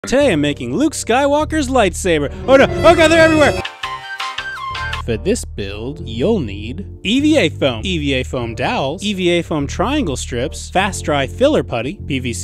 Today I'm making Luke Skywalker's lightsaber. Oh no, oh god, they're everywhere! For this build, you'll need EVA foam, EVA foam dowels, EVA foam triangle strips, fast dry filler putty,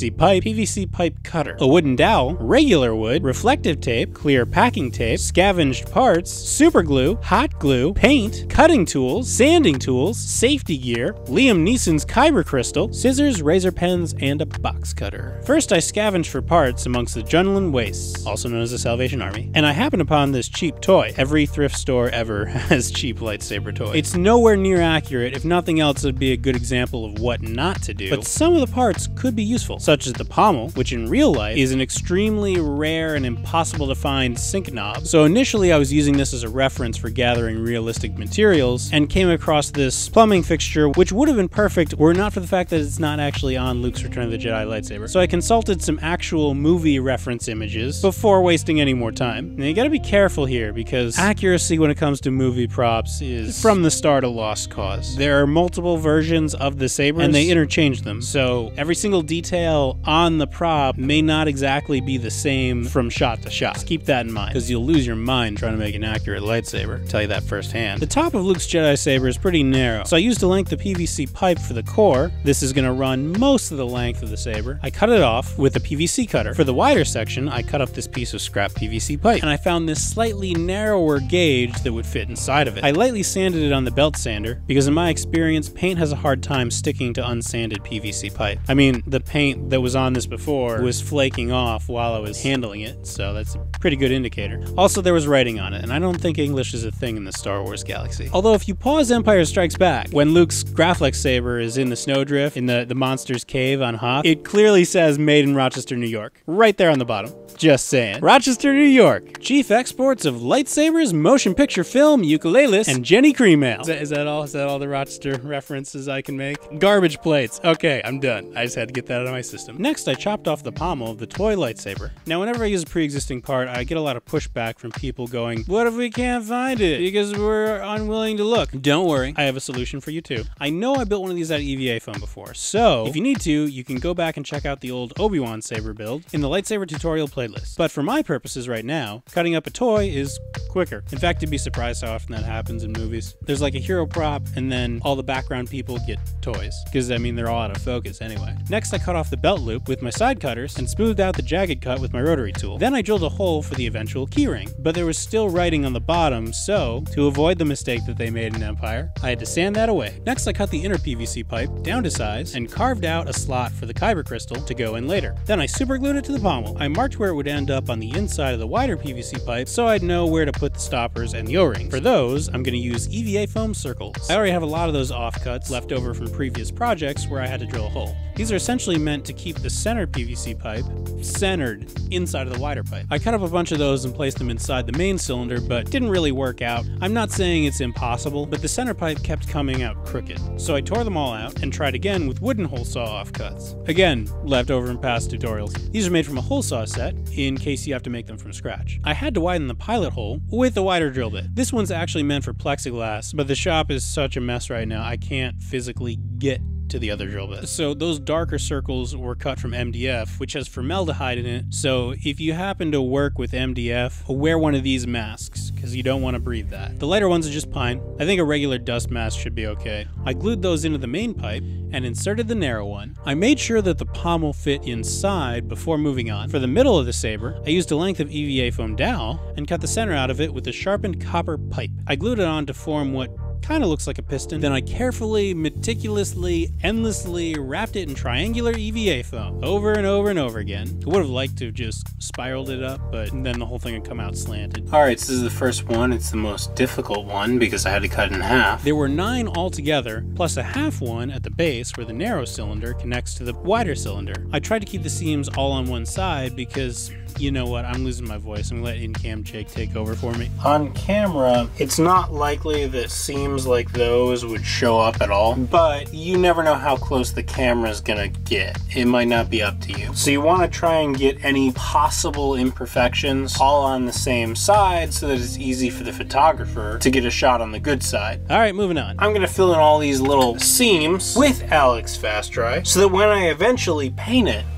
PVC pipe cutter, a wooden dowel, regular wood, reflective tape, clear packing tape, scavenged parts, super glue, hot glue, paint, cutting tools, sanding tools, safety gear, Liam Neeson's kyber crystal, scissors, razor pens, and a box cutter. First, I scavenged for parts amongst the Junlin wastes, also known as the Salvation Army, and I happened upon this cheap toy. Every thrift store ever has cheap lightsaber toys. It's nowhere near accurate. If nothing else, it'd be a good example of what not to do, but some of the parts could be useful, such as the pommel, which in real life is an extremely rare and impossible to find sync knob. So initially I was using this as a reference for gathering realistic materials, and came across this plumbing fixture, which would have been perfect were it not for the fact that it's not actually on Luke's Return of the Jedi lightsaber. So I consulted some actual movie reference images before wasting any more time. Now you gotta be careful here, because accuracy when it comes to movie props is from the start a lost cause. There are multiple versions of the sabers and they interchange them, so every single detail on the prop may not exactly be the same from shot to shot. Just keep that in mind, because you'll lose your mind trying to make an accurate lightsaber. I'll tell you that firsthand. The top of Luke's Jedi saber is pretty narrow, so I used a length of PVC pipe for the core. This is going to run most of the length of the saber. I cut it off with a PVC cutter. For the wider section, I cut up this piece of scrap PVC pipe, and I found this slightly narrower gauge that would fit inside of it. I lightly sanded it on the belt sander, because in my experience, paint has a hard time sticking to unsanded PVC pipe. I mean, the paint that was on this before was flaking off while I was handling it, so that's a pretty good indicator. Also, there was writing on it, and I don't think English is a thing in the Star Wars galaxy. Although if you pause Empire Strikes Back, when Luke's Graflex saber is in the snowdrift in the monster's cave on Hoth, it clearly says made in Rochester, New York. Right there on the bottom. Just saying. Rochester, New York. Chief exports of lightsabers, motion picture film, ukuleles, and Jenny Cream Ale. Is that all? Is that all the Rochester references I can make? Garbage plates. Okay, I'm done. I just had to get that out of my system. Next, I chopped off the pommel of the toy lightsaber. Now, whenever I use a pre-existing part, I get a lot of pushback from people going, what if we can't find it? Because we're unwilling to look. Don't worry, I have a solution for you too. I know I built one of these out of EVA foam before, so if you need to, you can go back and check out the old Obi-Wan saber build in the lightsaber tutorial playlist. But for my purposes right now, cutting up a toy is quicker. In fact, you'd be surprised how often that happens in movies. There's like a hero prop, and then all the background people get toys, because I mean they're all out of focus anyway. Next, I cut off the belt loop with my side cutters and smoothed out the jagged cut with my rotary tool. Then I drilled a hole for the eventual keyring, but there was still writing on the bottom, so to avoid the mistake that they made in Empire, I had to sand that away. Next, I cut the inner PVC pipe down to size and carved out a slot for the kyber crystal to go in later. Then I super glued it to the pommel. I marked where it would end up on the inside of the wider PVC pipe, so I'd know where to put the stoppers and the O-rings. For those, I'm going to use EVA foam circles. I already have a lot of those offcuts left over from previous projects where I had to drill a hole. These are essentially meant to keep the center PVC pipe centered inside of the wider pipe. I cut up a bunch of those and placed them inside the main cylinder, but didn't really work out. I'm not saying it's impossible, but the center pipe kept coming out crooked. So I tore them all out and tried again with wooden hole saw offcuts. Again, left over from past tutorials. These are made from a hole saw set in case you have to make them from scratch. I had to widen the pilot hole with a wider drill bit. This one's actually meant for plexiglass, but the shop is such a mess right now, I can't physically get to the other drill bit. So those darker circles were cut from MDF, which has formaldehyde in it, so if you happen to work with MDF, wear one of these masks, because you don't want to breathe that. The lighter ones are just pine. I think a regular dust mask should be okay. I glued those into the main pipe and inserted the narrow one. I made sure that the pommel fit inside before moving on. For the middle of the saber, I used a length of EVA foam dowel and cut the center out of it with a sharpened copper pipe. I glued it on to form what kind of looks like a piston. Then I carefully, meticulously, endlessly wrapped it in triangular EVA foam over and over and over again. I would have liked to have just spiraled it up, but then the whole thing would come out slanted. Alright, so this is the first one. It's the most difficult one because I had to cut it in half. There were 9 altogether, plus a half one at the base where the narrow cylinder connects to the wider cylinder. I tried to keep the seams all on one side because, you know what, I'm losing my voice. I'm gonna let in-cam Jake take over for me. On camera, it's not likely that seams like those would show up at all, but you never know how close the camera's gonna get. It might not be up to you. So you wanna try and get any possible imperfections all on the same side so that it's easy for the photographer to get a shot on the good side. All right, moving on. I'm gonna fill in all these little seams with Alex Fast Dry so that when I eventually paint it,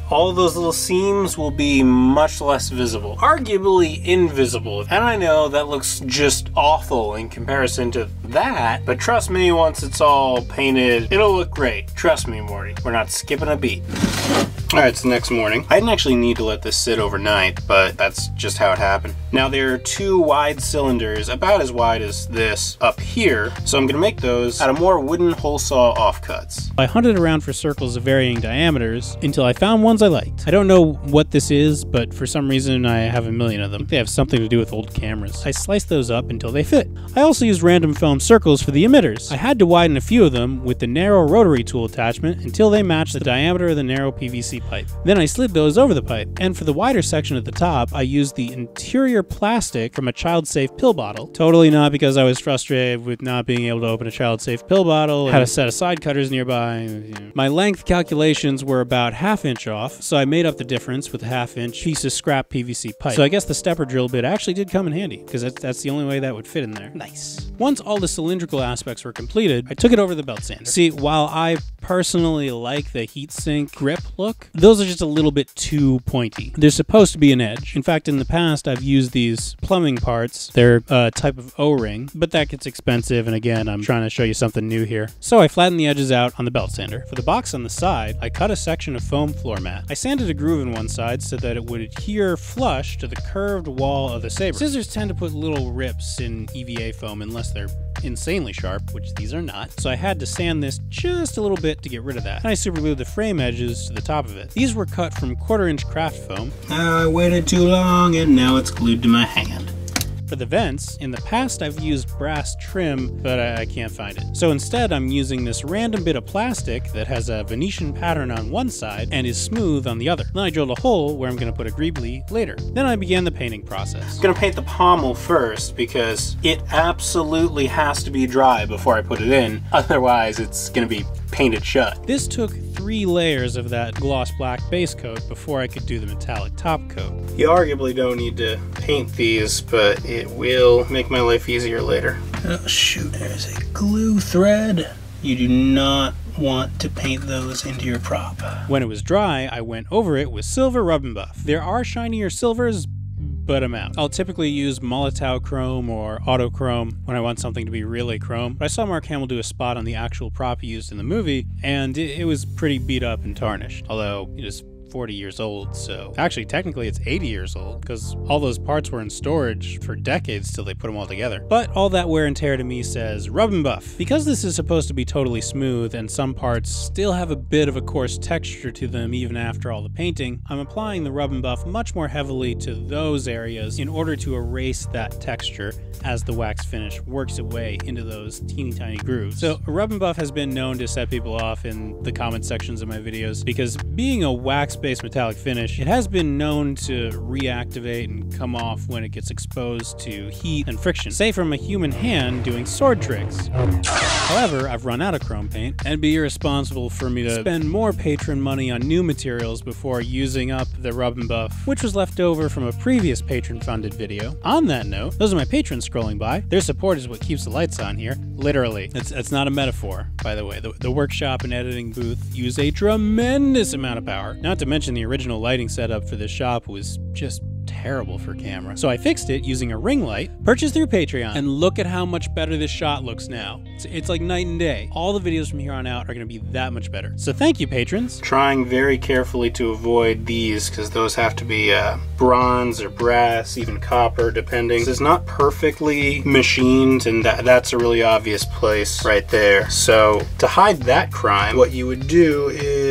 all of those little seams will be much less visible, arguably invisible. And I know that looks just awful in comparison to that, but trust me, once it's all painted, it'll look great. Trust me, Morty, we're not skipping a beat. Alright, it's the next morning. I didn't actually need to let this sit overnight, but that's just how it happened. Now there are two wide cylinders, about as wide as this, up here, so I'm gonna make those out of more wooden hole saw offcuts. I hunted around for circles of varying diameters until I found ones I liked. I don't know what this is, but for some reason I have a million of them. They have something to do with old cameras. I sliced those up until they fit. I also used random foam circles for the emitters. I had to widen a few of them with the narrow rotary tool attachment until they matched the diameter of the narrow PVC pipe. Then I slid those over the pipe, and for the wider section at the top, I used the interior plastic from a child-safe pill bottle. Totally not because I was frustrated with not being able to open a child-safe pill bottle, had a set of side cutters nearby. My length calculations were about ½ inch off, so I made up the difference with a ½ inch piece of scrap PVC pipe. So I guess the stepper drill bit actually did come in handy, because that's the only way that would fit in there. Nice. Once all the cylindrical aspects were completed, I took it over the belt sander. See, while I personally like the heatsink grip look, those are just a little bit too pointy. There's supposed to be an edge. In fact, in the past, I've used these plumbing parts. They're a type of O-ring, but that gets expensive, and again, I'm trying to show you something new here. So I flattened the edges out on the belt sander. For the box on the side, I cut a section of foam floor mat. I sanded a groove in one side so that it would adhere flush to the curved wall of the Sabre. Scissors tend to put little rips in EVA foam unless they're insanely sharp, which these are not, so I had to sand this just a little bit to get rid of that. And I super glued the frame edges to the top of it. These were cut from 1/4 inch craft foam. I waited too long and now it's glued to my hand. For the vents, in the past I've used brass trim, but I can't find it. So instead I'm using this random bit of plastic that has a Venetian pattern on one side and is smooth on the other. Then I drilled a hole where I'm going to put a greebly later. Then I began the painting process. I'm going to paint the pommel first because it absolutely has to be dry before I put it in, otherwise it's going to be painted shut. This took 3 layers of that gloss black base coat before I could do the metallic top coat. You arguably don't need to paint these, but it will make my life easier later. Oh shoot, there's a glue thread. You do not want to paint those into your prop. When it was dry, I went over it with silver rub and buff. There are shinier silvers, but I'm out. I'll typically use Molotow chrome or autochrome when I want something to be really chrome, but I saw Mark Hamill do a spot on the actual prop used in the movie, and it was pretty beat up and tarnished, although it is 40 years old, so actually technically it's 80 years old because all those parts were in storage for decades till they put them all together. But all that wear and tear to me says rub and buff. Because this is supposed to be totally smooth and some parts still have a bit of a coarse texture to them even after all the painting, I'm applying the rub and buff much more heavily to those areas in order to erase that texture as the wax finish works its way into those teeny tiny grooves. So rub and buff has been known to set people off in the comment sections of my videos because being a wax-based metallic finish, it has been known to reactivate and come off when it gets exposed to heat and friction, say from a human hand doing sword tricks. However, I've run out of chrome paint, and it'd be irresponsible for me to spend more patron money on new materials before using up the rub and buff, which was left over from a previous patron-funded video. On that note, those are my patrons scrolling by. Their support is what keeps the lights on here. Literally. That's not a metaphor, by the way. The workshop and editing booth use a tremendous amount of power. Not to mention the original lighting setup for this shop was just terrible for camera. So I fixed it using a ring light, purchased through Patreon, and look at how much better this shot looks now. It's like night and day. All the videos from here on out are going to be that much better. So thank you, patrons. Trying very carefully to avoid these because those have to be bronze or brass, even copper, depending. This is not perfectly machined, and that's a really obvious place right there. So to hide that crime, what you would do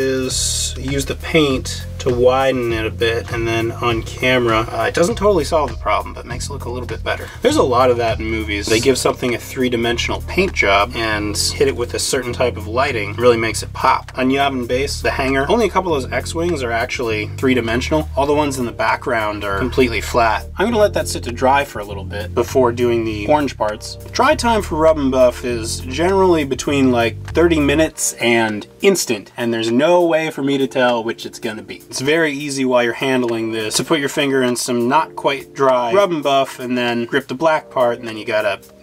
is use the paint to widen it a bit, and then on camera, it doesn't totally solve the problem, but makes it look a little bit better. There's a lot of that in movies. They give something a 3-dimensional paint job and hit it with a certain type of lighting, really makes it pop. On Yavin Base, the hangar, only a couple of those X-Wings are actually 3-dimensional. All the ones in the background are completely flat. I'm gonna let that sit to dry for a little bit before doing the orange parts. Dry time for rub and buff is generally between like 30 minutes and instant, and there's no way for me to tell which it's gonna be. It's very easy while you're handling this to put your finger in some not quite dry rub and buff and then grip the black part, and then you got a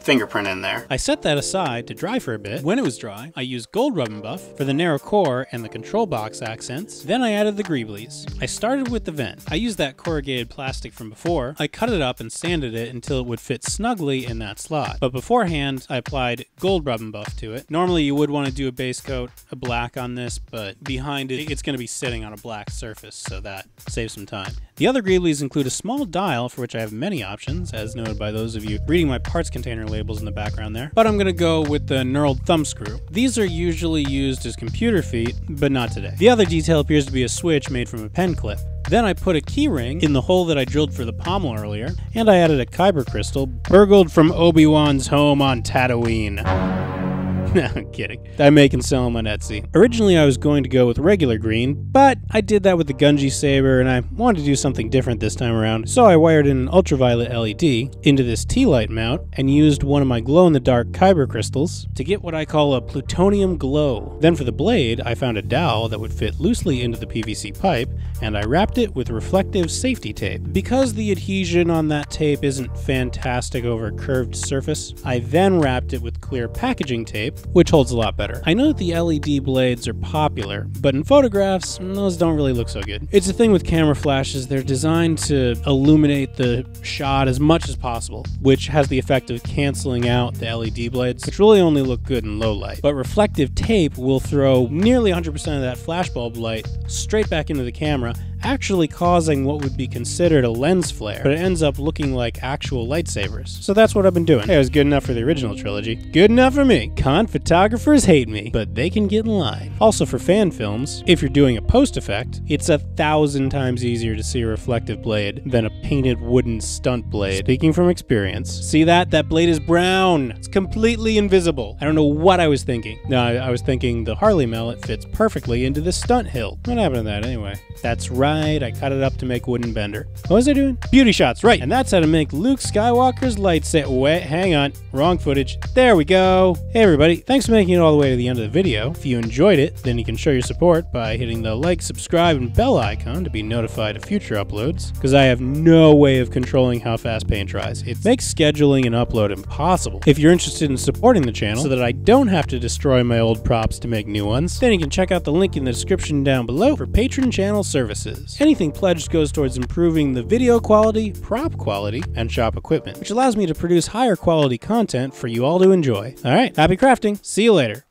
fingerprint in there. I set that aside to dry for a bit. When it was dry, I used Gold Rub and Buff for the narrow core and the control box accents. Then I added the greeblies. I started with the vent. I used that corrugated plastic from before. I cut it up and sanded it until it would fit snugly in that slot. But beforehand, I applied Gold Rub and Buff to it. Normally you would want to do a base coat, a black on this, but behind it, it's going to be sitting on a black surface, so that saves some time. The other greeblies include a small dial for which I have many options, as noted by those of you reading my parts container labels in the background there. But I'm going to go with the knurled thumb screw. These are usually used as computer feet, but not today. The other detail appears to be a switch made from a pen clip. Then I put a key ring in the hole that I drilled for the pommel earlier, and I added a kyber crystal burgled from Obi-Wan's home on Tatooine. No, I'm kidding. I make and sell them on Etsy. Originally, I was going to go with regular green, but I did that with the Gunji Saber, and I wanted to do something different this time around, so I wired in an ultraviolet LED into this T-light mount and used one of my glow-in-the-dark kyber crystals to get what I call a plutonium glow. Then for the blade, I found a dowel that would fit loosely into the PVC pipe, and I wrapped it with reflective safety tape. Because the adhesion on that tape isn't fantastic over a curved surface, I then wrapped it with clear packaging tape, which holds a lot better. I know that the LED blades are popular, but in photographs, those don't really look so good. It's the thing with camera flashes, they're designed to illuminate the shot as much as possible, which has the effect of canceling out the LED blades, which really only look good in low light. But reflective tape will throw nearly 100% of that flashbulb light straight back into the camera, actually causing what would be considered a lens flare, but it ends up looking like actual lightsabers. So that's what I've been doing. Hey, it was good enough for the original trilogy. Good enough for me. Con photographers hate me, but they can get in line. Also for fan films, if you're doing a post effect, it's 1,000 times easier to see a reflective blade than a painted wooden stunt blade. Speaking from experience. See that? That blade is brown. It's completely invisible. I don't know what I was thinking. No, I was thinking the Harley mallet fits perfectly into the stunt hilt. What happened to that anyway? That's right. I cut it up to make wooden bender. What was I doing? Beauty shots, right. And that's how to make Luke Skywalker's lightsaber. Wait, hang on. Wrong footage. There we go. Hey everybody, thanks for making it all the way to the end of the video. If you enjoyed it, then you can show your support by hitting the like, subscribe, and bell icon to be notified of future uploads, because I have no way of controlling how fast paint dries. It makes scheduling an upload impossible. If you're interested in supporting the channel so that I don't have to destroy my old props to make new ones, then you can check out the link in the description down below for patron channel services. Anything pledged goes towards improving the video quality, prop quality, and shop equipment, which allows me to produce higher quality content for you all to enjoy. Alright, happy crafting. See you later.